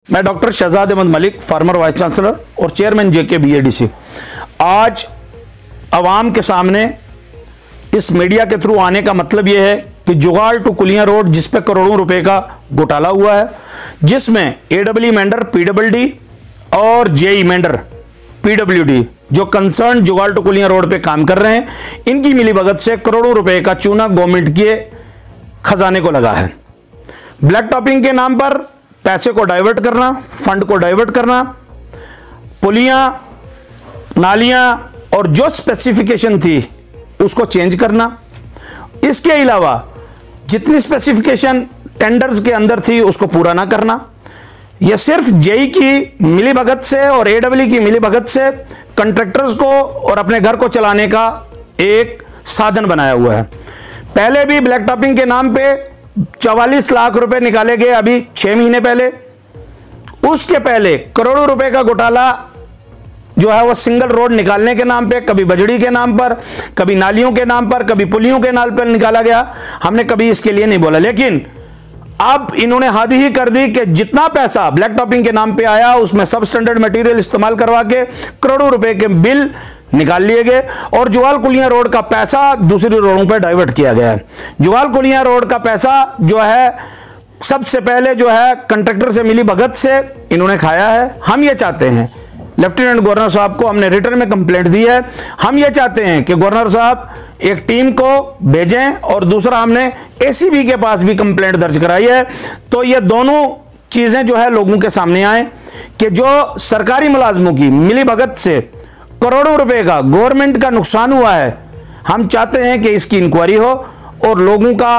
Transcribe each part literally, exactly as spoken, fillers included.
मैं doctor Shahzad Ahmad Malik, former vice chancellor और chairman JK BADC, आज आवाम के सामने इस मीडिया के थ्रू आने का मतलब यह है कि जुगाड़ टू कुलियां रोड जिस पे करोड़ों रुपए का घोटाला हुआ है, जिसमें एडब्ल्यू मेंडर पीडब्ल्यूडी और जेई मेंडर पीडब्ल्यूडी जो concern Jugaad to Kuliyan road पे काम कर रहे हैं, इनकी मिलीभगत से करोड़ों रुपए का चूना गवर्नमेंट के खजाने को लगा है। ब्लैक टॉपिंग के नाम पर पैसे को डाइवर्ट करना, फंड को डाइवर्ट करना, पुलियां, नालियां और जो स्पेसिफिकेशन थी उसको चेंज करना, इसके अलावा जितनी स्पेसिफिकेशन टेंडर्स के अंदर थी उसको पूरा ना करना। यह सिर्फ जेई की मिलीभगत से और एडब्ल्यू की मिलीभगत से कॉन्ट्रैक्टर्स को और अपने घर को चलाने का एक साधन बनाया हुआ है। पहले भी ब्लैक टॉपिंग के नाम पे चवालीस लाख रुपए निकाले गए अभी छह महीने पहले। उसके पहले करोड़ों रुपए का घोटाला जो है वो सिंगल रोड निकालने के नाम पे, कभी बजड़ी के नाम पर, कभी नालियों के नाम पर, कभी पुलियों के नाम पर निकाला गया। हमने कभी इसके लिए नहीं बोला, लेकिन अब इन्होंने हद ही कर दी कि जितना पैसा ब्लैक टॉपिंग के नाम पे आया उसमें सब स्टैंडर्ड मटेरियल इस्तेमाल करवा के करोड़ों रुपए के बिल निकाल लिए गए और जुगाल कुलियां रोड का पैसा दूसरी रोडों पर डाइवर्ट किया गया है। जुगाल कुलियां रोड का पैसा जो है सबसे पहले जो है कंट्रैक्टर से मिली भगत से इन्होंने खाया है। हम ये चाहते हैं, लेफ्टिनेंट गवर्नर साहब को हमने रिटर्न में कंप्लेंट दी है, हम ये चाहते हैं कि गवर्नर साहब एक टीम को भेजें और दूसरा हमने एसीबी के पास भी कंप्लेंट दर्ज कराई है। तो ये दोनों चीजें जो है लोगों के सामने आए कि जो सरकारी मुलाजमों की मिली भगत से करोड़ों रुपए का गवर्नमेंट का नुकसान हुआ है, हम चाहते हैं कि इसकी इंक्वायरी हो और लोगों का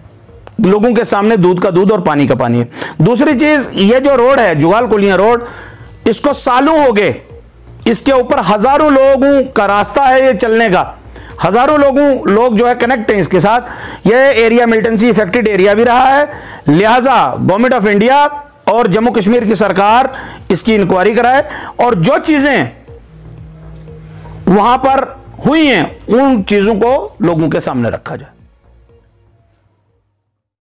लोगों के सामने दूध का दूध और पानी का पानी है। दूसरी चीज, ये जो रोड है जुगाल कुलियां रोड, इसको सालों हो गए, इसके ऊपर हजारों लोगों का रास्ता है ये चलने का, हजारों लोगों लोग जो है कनेक्ट हैं इसके साथ। ये एरिया मिलिटेंसी इफेक्टेड एरिया भी रहा है, लिहाजा गवर्नमेंट ऑफ इंडिया और जम्मू कश्मीर की सरकार इसकी इंक्वायरी कराए और जो चीजें वहां पर हुई हैं उन चीजों को लोगों के सामने रखा जाए।